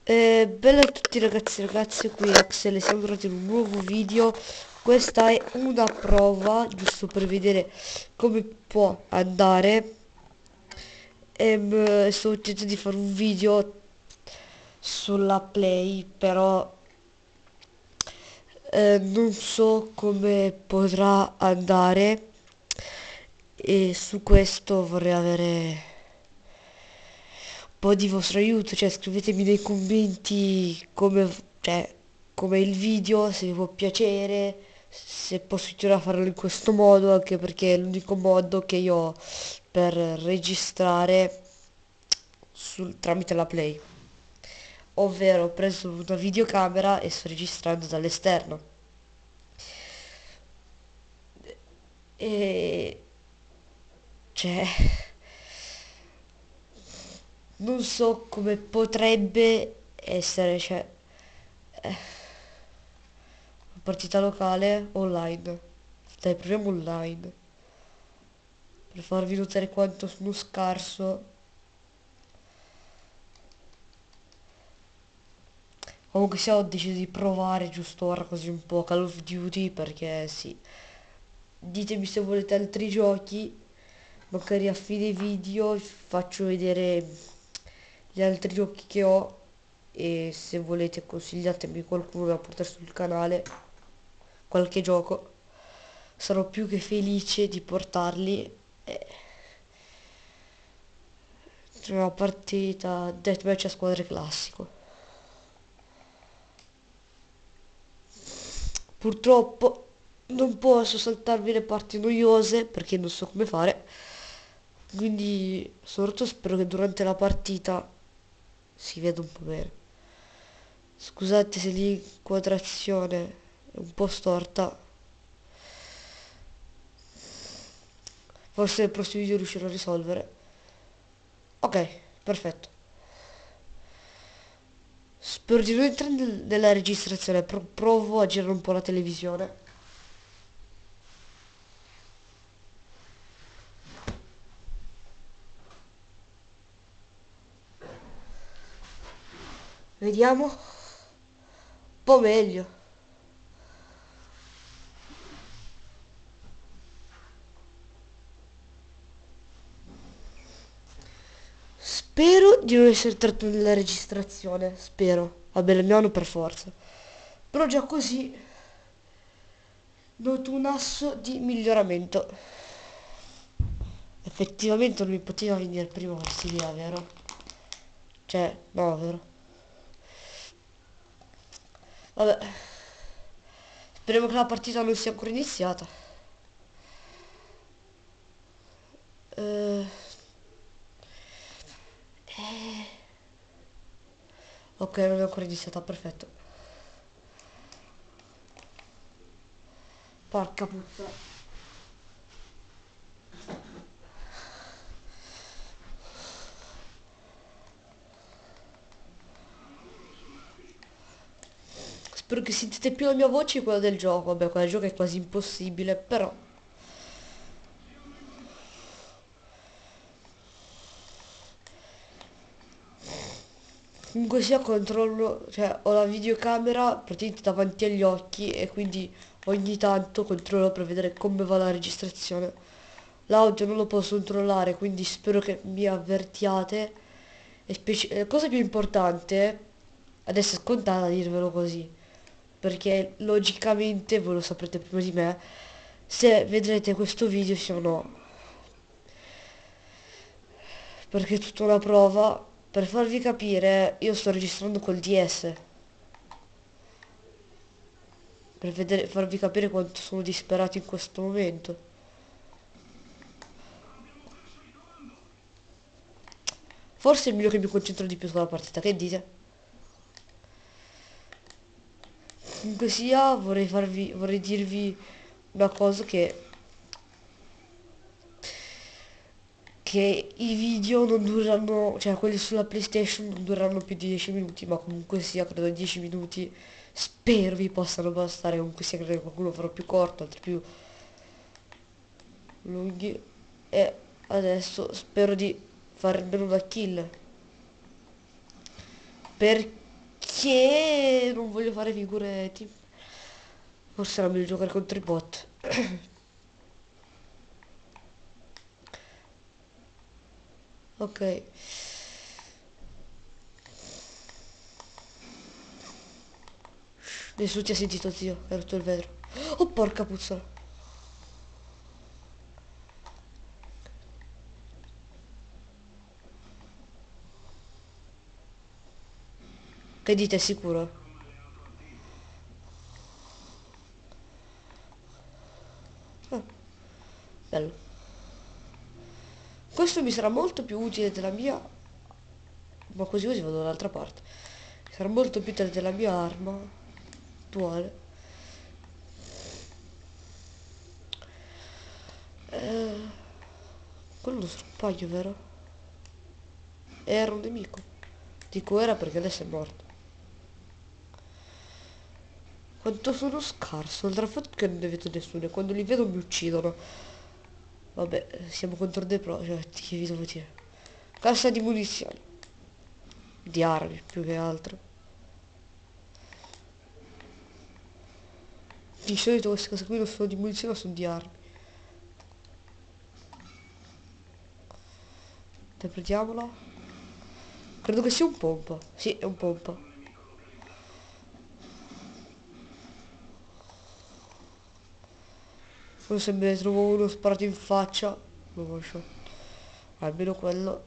Bella a tutti ragazzi e ragazze, qui Axel e siamo tornati in un nuovo video. Questa è una prova, giusto per vedere come può andare. Sto cercando di fare un video sulla Play, però non so come potrà andare e su questo vorrei avere po' di vostro aiuto, cioè scrivetemi nei commenti come il video, se vi può piacere, se posso continuare a farlo in questo modo, anche perché è l'unico modo che io ho per registrare tramite la Play. Ovvero ho preso una videocamera e sto registrando dall'esterno. E cioè non so come potrebbe essere, cioè partita locale online. Dai, proviamo online. Per farvi notare quanto sono scarso. Comunque sia ho deciso di provare giusto ora così un po' Call of Duty perché sì. Ditemi se volete altri giochi. Magari a fine video vi faccio vedere gli altri giochi che ho. E se volete consigliatemi qualcuno da portare sul canale. Qualche gioco. Sarò più che felice di portarli. C'è una partita deathmatch a squadre classico. Purtroppo non posso saltarvi le parti noiose perché non so come fare. Quindi soprattutto spero che durante la partita si veda un po' bene. Scusate se l'inquadrazione è un po' storta. Forse nel prossimo video riuscirò a risolvere. Ok, perfetto. Spero di non entrare nella registrazione, provo a girare un po' la televisione. Vediamo. Un po' meglio. Spero di non essere tratto nella registrazione. Spero. Vabbè, il mio anno per forza. Però già così noto un asso di miglioramento. Effettivamente non mi poteva venire prima questa idea, vero? Cioè, no, vero? Vabbè, speriamo che la partita non sia ancora iniziata. Eh, ok, non è ancora iniziata, perfetto. Porca puzza. Spero che sentite più la mia voce che quella del gioco. Vabbè, quella del gioco è quasi impossibile, però comunque sia controllo, cioè ho la videocamera praticamente davanti agli occhi e quindi ogni tanto controllo per vedere come va la registrazione. L'audio non lo posso controllare, quindi spero che mi avvertiate. La cosa più importante, adesso è scontata dirvelo così, perché logicamente voi lo saprete prima di me, se vedrete questo video sì o no, perché è tutta una prova. Per farvi capire, io sto registrando col DS, per farvi capire quanto sono disperato in questo momento. Forse è meglio che mi concentro di più sulla partita, che dite? Comunque sia, vorrei dirvi una cosa che i video non durano, cioè quelli sulla PlayStation non dureranno più di 10 minuti, ma comunque sia, credo 10 minuti spero vi possano bastare, comunque sia, credo che qualcuno farà più corto, altri più lunghi. E adesso spero di fare almeno una kill. che non voglio fare figure tipo. Forse era meglio giocare contro i bot. Ok. Nessuno ti ha sentito, zio. Hai rotto il vetro. Oh, porca puzzola. Che dite, è sicuro? Ah, bello. Questo mi sarà molto più utile della mia. Ma così vado dall'altra parte. Mi sarà molto più utile della mia arma attuale. Eh, quello è uno scompaglio, vero? Era un nemico. Dico era perché adesso è morto. Quanto sono scarso, oltre al fatto che non ne vedo nessuno e quando li vedo mi uccidono. Vabbè, siamo contro dei pro, cioè, che vi devo dire? Cassa di munizioni, di armi più che altro. Di solito queste cose qui non sono di munizioni ma sono di armi. Interpretiamola. Credo che sia un pompa. Sì, è un pompa. Poi se me ne trovo uno sparato in faccia, lo lascio. Almeno quello.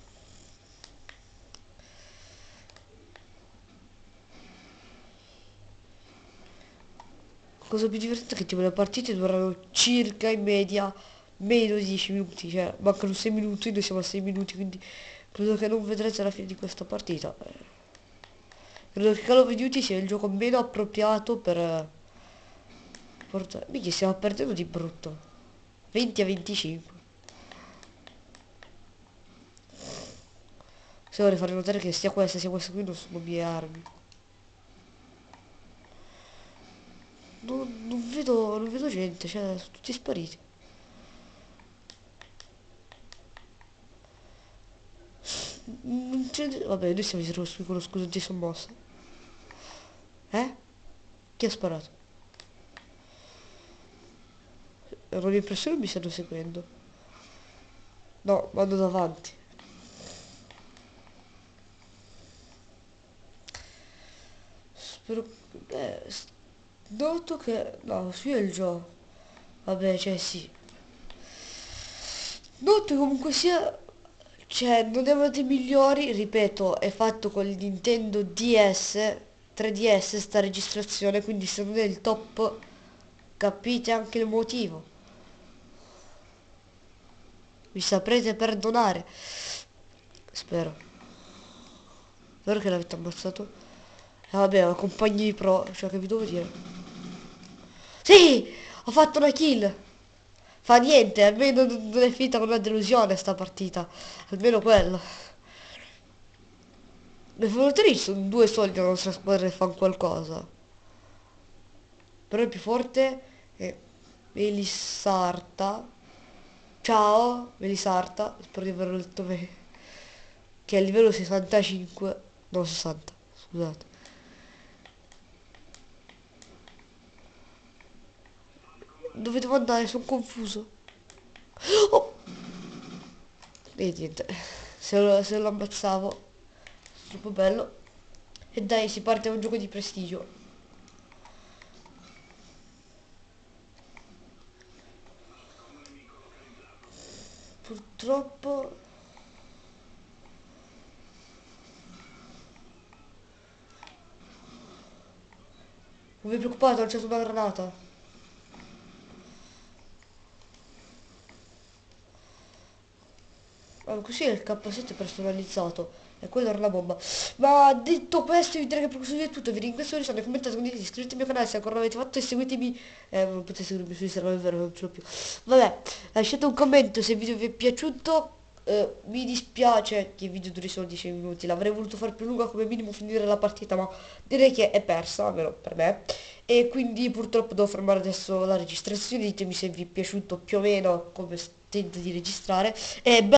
Cosa più divertente è che tipo le partite durano circa in media meno di 10 minuti, cioè mancano 6 minuti, noi siamo a 6 minuti, quindi credo che non vedrete la fine di questa partita. Credo che Call of Duty sia il gioco meno appropriato per portare. Minchia, stiamo perdendo di brutto. 20 a 25. Se vorrei fare notare che sia questa qui non sono mie armi. Non vedo gente, cioè sono tutti spariti. Non c'è. Vabbè, noi siamo circoscritti con lo scudo di sommossa. Eh? Chi ha sparato? Ho l'impressione che mi stanno seguendo. No, vado davanti. Spero. Noto che. No, qui è il gioco. Vabbè, cioè sì. Noto comunque sia. Cioè, non è uno dei migliori, ripeto, è fatto con il Nintendo DS, 3DS sta registrazione, quindi se non è il top capite anche il motivo. Mi saprete perdonare. Spero. Vero che l'avete ammazzato? Vabbè, ho compagni di pro, cioè che vi devo dire? Sì! Ho fatto una kill! Fa niente, almeno non è finita con una delusione sta partita. Almeno quello. Le volontari sono due soli nella nostra squadra che fanno qualcosa. Però il più forte è Melisarta. Ciao, Melisarta. Spero di averlo detto bene. Che è a livello 65. No, 60. Scusate. Dove devo andare? Sono confuso. Oh! E niente. Se lo ammazzavo. Troppo bello. E dai, si parte a un gioco di prestigio. Purtroppo. Non vi preoccupate, ho lanciato una granata. Allora, così è il K7 personalizzato. E quella era la bomba. Ma detto questo, vi direi che per questo video è tutto. Vi ringrazio per essere commentato, condividete, iscrivetevi al mio canale se ancora non l'avete fatto e seguitemi. Non potete seguirmi su Instagram, è vero, non ce l'ho più. Vabbè, lasciate un commento se il video vi è piaciuto. Mi dispiace che il video duri solo 10 minuti. L'avrei voluto fare più lunga, come minimo finire la partita, ma direi che è persa, almeno per me. E quindi purtroppo devo fermare adesso la registrazione. Ditemi se vi è piaciuto più o meno come tento di registrare. E